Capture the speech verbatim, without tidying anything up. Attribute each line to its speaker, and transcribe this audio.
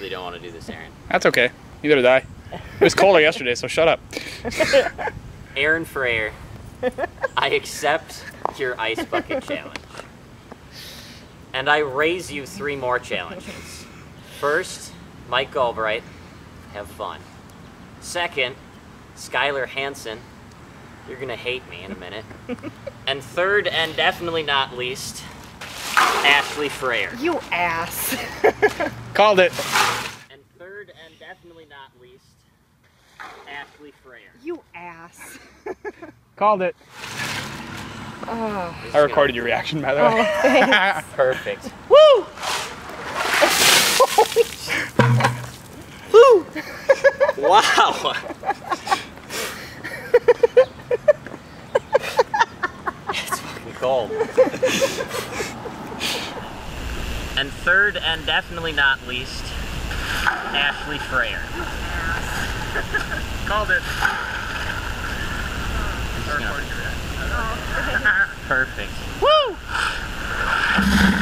Speaker 1: really don't want to do this, Aaron.
Speaker 2: That's okay. Neither did I. It was colder yesterday, so shut up.
Speaker 1: Aaron Fraher, I accept your ice bucket challenge. And I raise you three more challenges. First, Mike Galbrecht, have fun. Second, Skylar Hanson, you're gonna hate me in a minute. And third, and definitely not least, Ashley Fraher.
Speaker 3: You ass.
Speaker 2: Called it.
Speaker 1: And third, and definitely not least, Ashley Fraher.
Speaker 3: You ass.
Speaker 2: Called it.
Speaker 3: Oh.
Speaker 2: I recorded your reaction, by the way.
Speaker 3: Oh, thanks.
Speaker 1: Perfect.
Speaker 2: Woo!
Speaker 3: Woo!
Speaker 1: Wow! It's fucking cold. And third, and definitely not least, Ashley Fraher.
Speaker 2: Called it.
Speaker 1: Perfect.
Speaker 3: Woo!